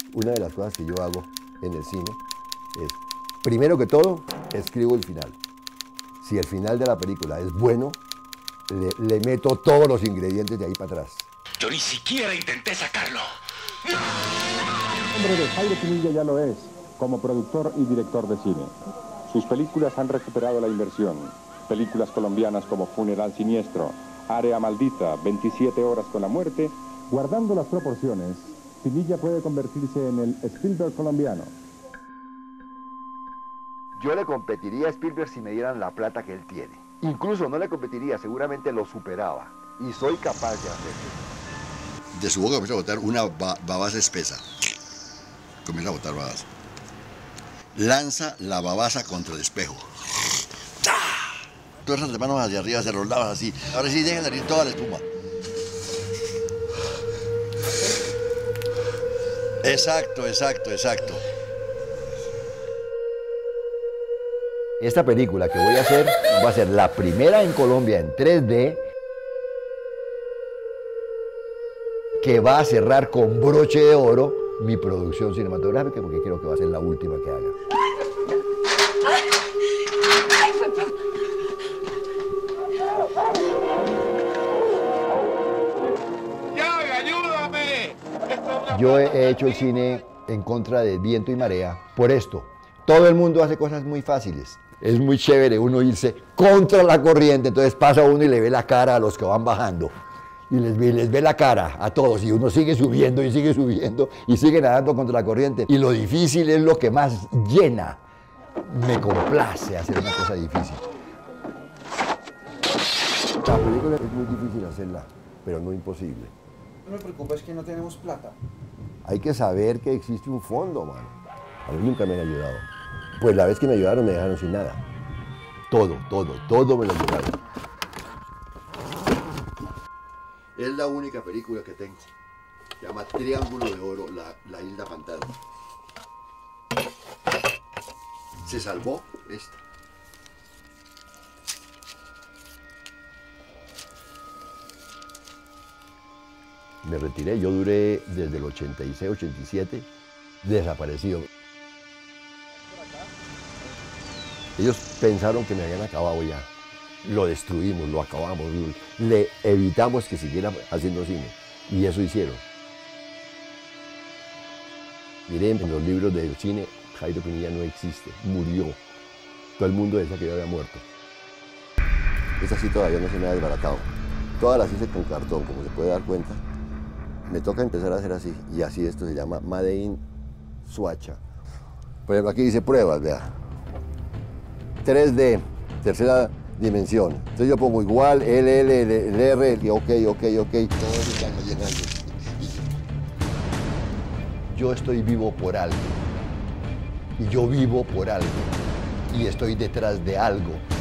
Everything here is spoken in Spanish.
Una de las cosas que yo hago en el cine es, primero que todo, escribo el final. Si el final de la película es bueno, le meto todos los ingredientes de ahí para atrás. Yo ni siquiera intenté sacarlo. El nombre de Jairo Pinilla ya lo es, como productor y director de cine. Sus películas han recuperado la inversión. Películas colombianas como Funeral Siniestro, Área Maldita, 27 horas con la muerte. Guardando las proporciones, Pinilla puede convertirse en el Spielberg colombiano. Yo le competiría a Spielberg si me dieran la plata que él tiene. Incluso no le competiría, seguramente lo superaba. Y soy capaz de hacerlo. De su boca comienza a botar una babasa espesa. Comienza a botar babasa. Lanza la babasa contra el espejo. Todas las manos hacia arriba, se rolaban así. Ahora sí, dejan salir toda la espuma. Exacto, exacto, exacto. Esta película que voy a hacer va a ser la primera en Colombia en 3D que va a cerrar con broche de oro mi producción cinematográfica, porque creo que va a ser la última que haga. Yo he hecho el cine en contra de viento y marea por esto. Todo el mundo hace cosas muy fáciles. Es muy chévere uno irse contra la corriente, entonces pasa uno y le ve la cara a los que van bajando. Y les ve la cara a todos y uno sigue subiendo y sigue nadando contra la corriente. Y lo difícil es lo que más llena. Me complace hacer una cosa difícil. La película es muy difícil hacerla, pero no imposible. No me preocupa, es que no tenemos plata. Hay que saber que existe un fondo, mano. A mí nunca me han ayudado. Pues la vez que me ayudaron, me dejaron sin nada. Todo me lo ayudaron. Es la única película que tengo. Se llama Triángulo de Oro, la Isla Fantasma. Se salvó esta. Me retiré, yo duré desde el 86, 87, desaparecido. Ellos pensaron que me habían acabado ya. Lo destruimos, lo acabamos, le evitamos que siguiera haciendo cine. Y eso hicieron. Miren, en los libros del cine, Jairo Pinilla no existe, murió. Todo el mundo decía que yo había muerto. Esta sí todavía no se me ha desbaratado. Todas las hice con cartón, como se puede dar cuenta. Me toca empezar a hacer así, y así esto se llama Made in Suacha. Por ejemplo, aquí dice pruebas, vea. 3D, tercera dimensión. Entonces yo pongo igual, L, R, y ok. Todos están llenando. Yo estoy vivo por algo. Y yo vivo por algo. Y estoy detrás de algo.